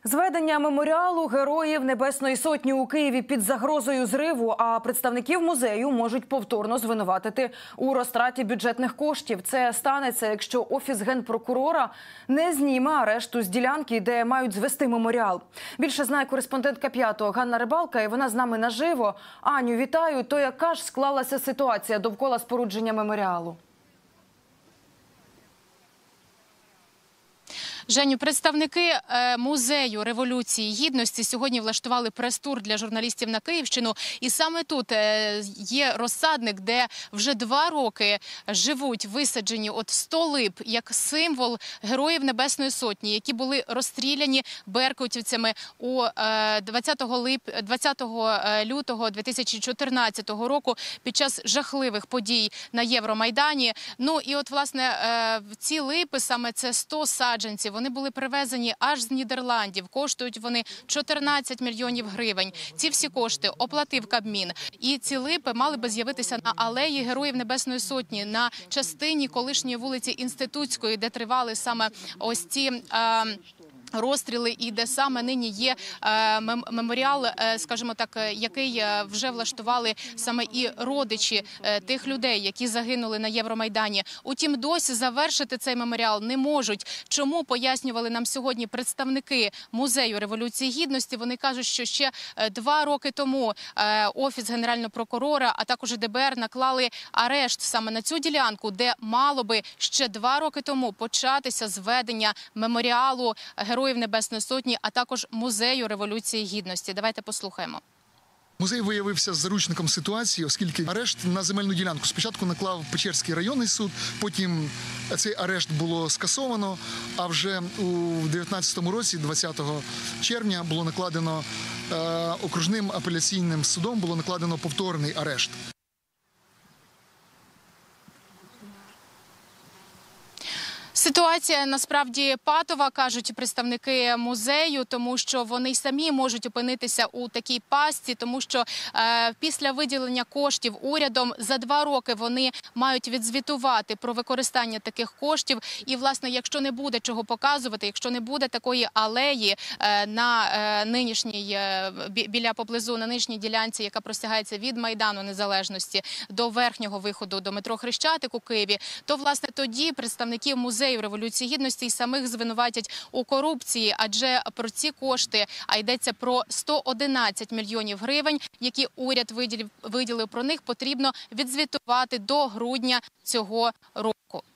Зведення меморіалу Героїв Небесної Сотні у Києві під загрозою зриву, а представників музею можуть повторно звинуватити у розтраті бюджетних коштів. Це станеться, якщо Офіс Генпрокурора не зніме арешту з ділянки, де мають звести меморіал. Більше знає кореспондентка «П'ятого» Ганна Рибалка, і вона з нами наживо. Аню, вітаю. То яка ж склалася ситуація довкола спорудження меморіалу? Женю, представники музею Революції Гідності сьогодні влаштували прес-тур для журналістів на Київщину. І саме тут є розсадник, де вже 2 роки живуть висаджені 100 лип, як символ Героїв Небесної Сотні, які були розстріляні беркутівцями у 20 лютого 2014 року під час жахливих подій на Євромайдані. Ну і от, власне, ці липи, саме це 100 саджанців, вони були привезені аж з Нідерландів. Коштують вони 14 мільйонів гривень. Ці всі кошти оплатив Кабмін. І ці липи мали би з'явитися на алеї Героїв Небесної Сотні, на частині колишньої вулиці Інститутської, де тривали саме ось ці розстріли і де саме нині є меморіал, скажімо так, який вже влаштували саме і родичі тих людей, які загинули на Євромайдані. Утім, досі завершити цей меморіал не можуть. Чому, пояснювали нам сьогодні представники музею Революції Гідності. Вони кажуть, що ще 2 роки тому Офіс Генерального прокурора, а також ДБР наклали арешт саме на цю ділянку, де мало би ще 2 роки тому початися зведення меморіалу Героїв Небесної Сотні, а також музею Революції Гідності. Давайте послухаємо. Музей виявився заручником ситуації, оскільки арешт на земельну ділянку спочатку наклав Печерський районний суд, потім цей арешт було скасовано, а вже у 2019 році, 20 червня, було накладено окружним апеляційним судом, було накладено повторний арешт. Ситуація насправді патова, кажуть представники музею, тому що вони самі можуть опинитися у такій пастці, тому що після виділення коштів урядом за 2 роки вони мають відзвітувати про використання таких коштів. І, власне, якщо не буде чого показувати, якщо не буде такої алеї на нинішній, поблизу на нинішній ділянці, яка простягається від Майдану Незалежності до верхнього виходу до метро Хрещатик у Києві, то, власне, тоді представники музею Революції Гідності і самих звинуватять у корупції, адже про ці кошти, а йдеться про 111 мільйонів гривень, які уряд виділив, про них потрібно відзвітувати до грудня цього року.